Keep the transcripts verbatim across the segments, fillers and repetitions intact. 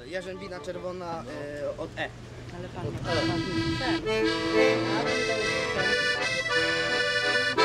jarzębina czerwona e, od E. Ale pan ma ten. A to widać, ten.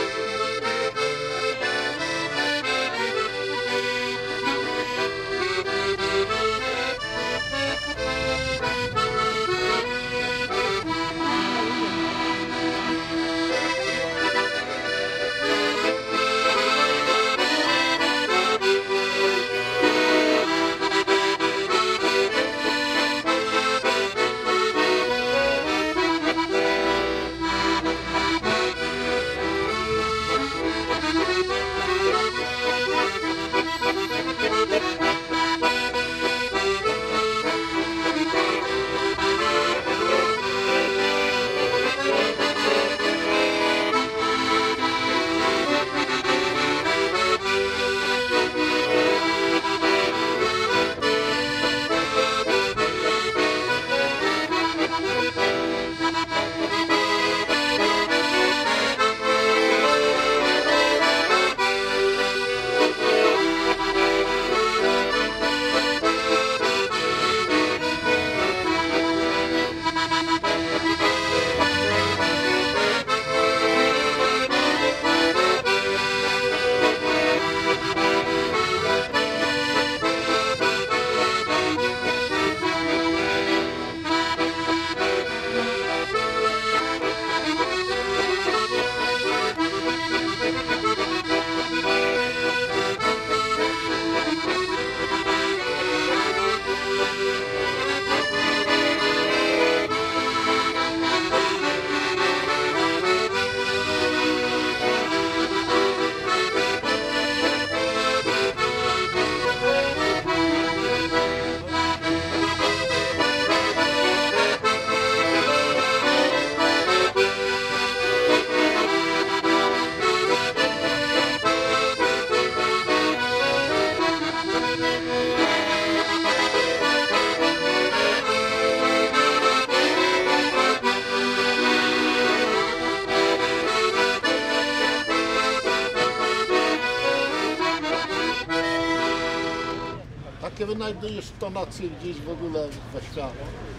Jakie wynajdujesz tonacje gdzieś w ogóle we świecie?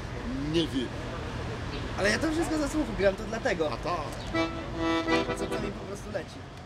Nie wiem. Ale ja to wszystko za słuchu gram, to dlatego. A tak. Co to mi po prostu leci.